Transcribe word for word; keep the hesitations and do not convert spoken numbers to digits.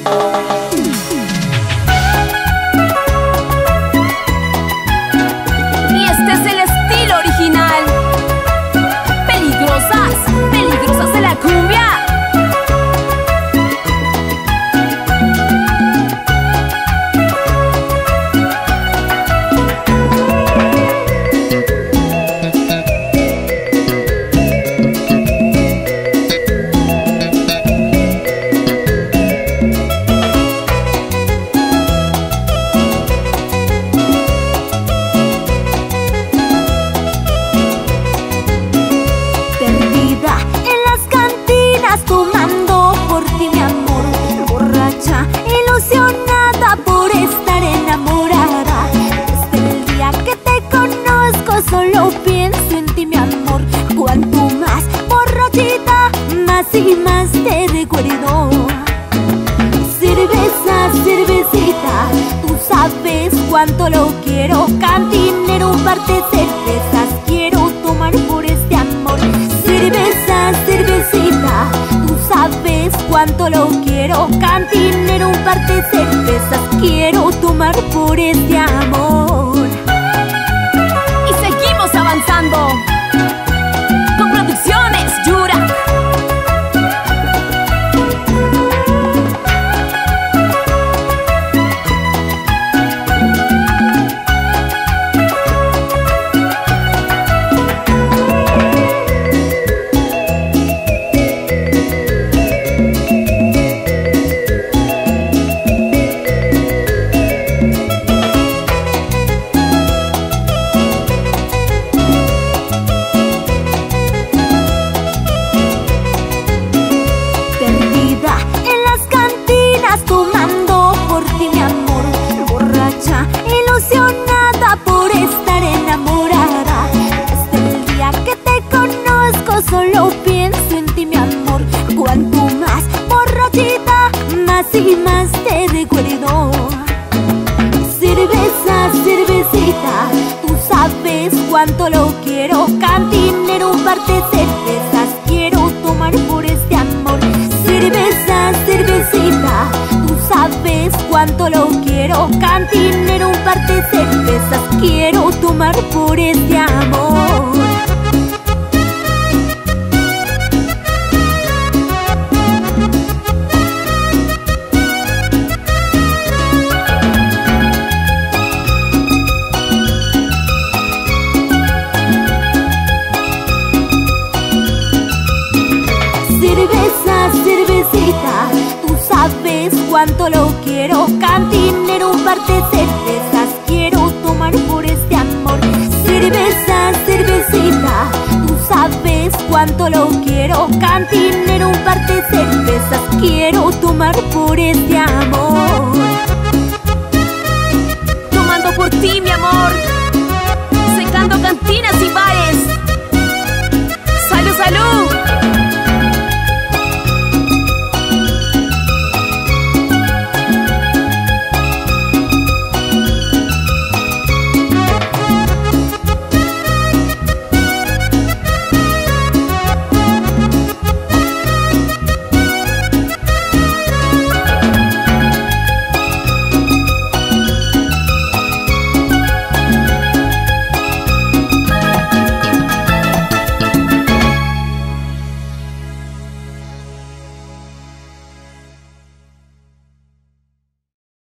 Y este es el estilo original. Peligrosas, peligrosas de la cumbia. Tomando por ti mi amor, borracha, ilusionada por estar enamorada. Desde el día que te conozco solo pienso en ti mi amor. Cuanto más borrachita, más y más te recuerdo. Cerveza, cervecita, tú sabes cuánto lo quiero. Cantinero, un par de cervezas quiero tomar por este amor. Cerveza, cervecita, tú sabes cuánto lo quiero. Cantinero, un par de cervezas quiero tomar por este amor. Y seguimos avanzando con Producciones Yurak. Tomando por ti mi amor, borracha, ilusionada por estar enamorada. Desde el día que te conozco solo pienso en ti mi amor. Cuanto más borrachita, más y más te recuerdo. Cerveza, cervecita, tú sabes cuánto lo quiero. Cantinero, un par de cervezas quiero tomar por este amor. Cerveza, cervecita, tú sabes cuánto lo quiero. Cantinero, un par de cervezas quiero tomar por este amor. Cerveza, cervecita, tú sabes cuánto lo quiero. Cantinero, un par de cervezas quiero tomar por este amor. Cerveza, cervecita, tú sabes cuánto lo quiero. Cantinero, un par de cervezas quiero tomar por